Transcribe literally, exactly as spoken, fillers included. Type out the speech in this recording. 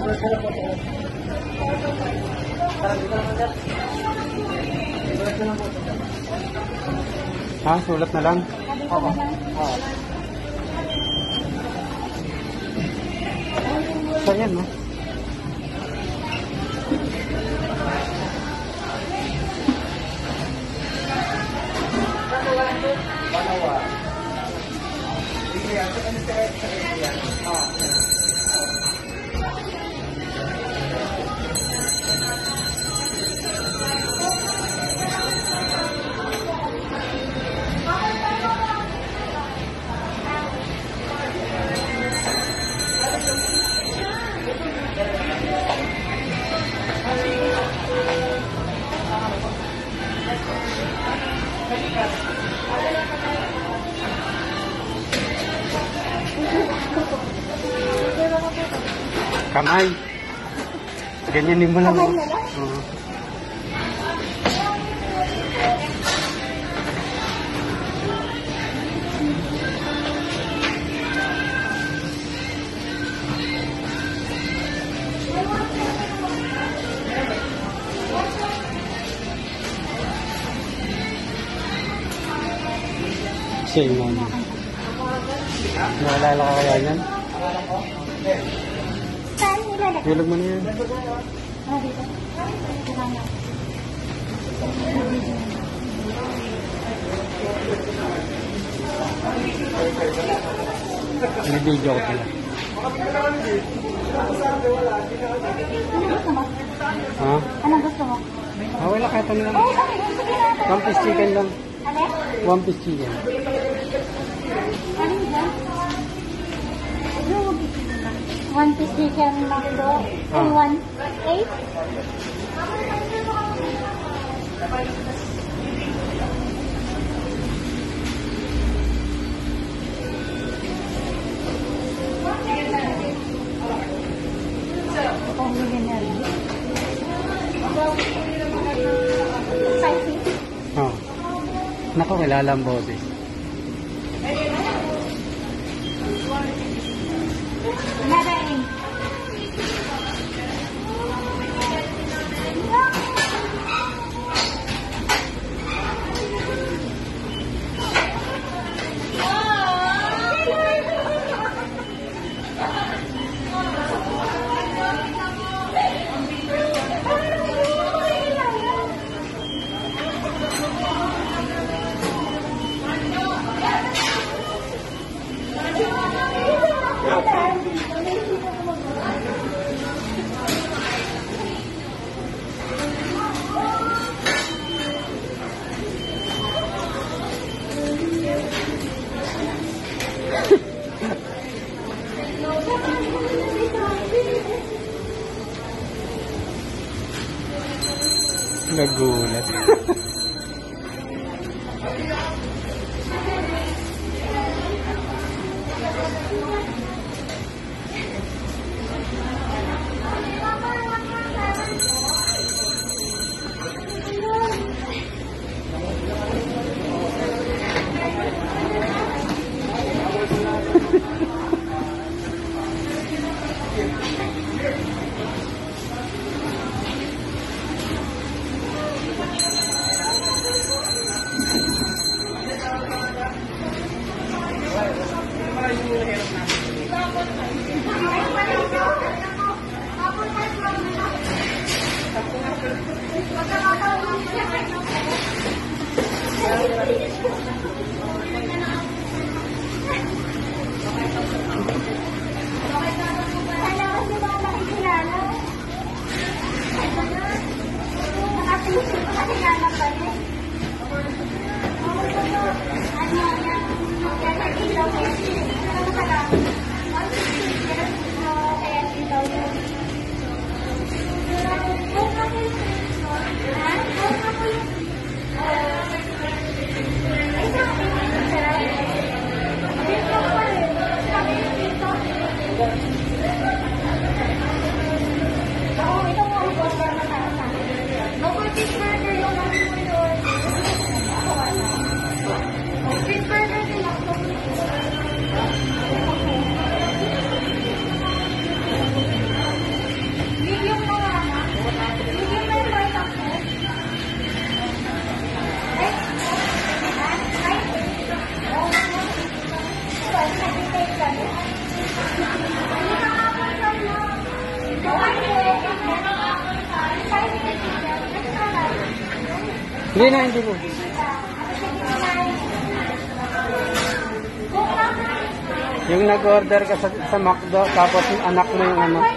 Ha? Sulat na lang? Oo. Oo. So, yan, no? Kamay. Ganyanin mo lang. Kamay na lang? Oo. Siya yung mami. Naalala ka kaya yan? Saan nilalagay? Tulog mo na yan. Ah, dito. Nag-video ko pala. Ha? Anong gusto mo? Ah, wala kahit ano lang. Oh, okay. Sige natin. One piece chicken lang. Ano? One piece chicken. Ano dyan? One piece chicken McDo and one eight. Oh. Naku, kilala ang boses. Narain. Nagulat. Hindi na, hindi po. Yung nag-order ka sa, sa McDo, tapos yung anak mo yung ano.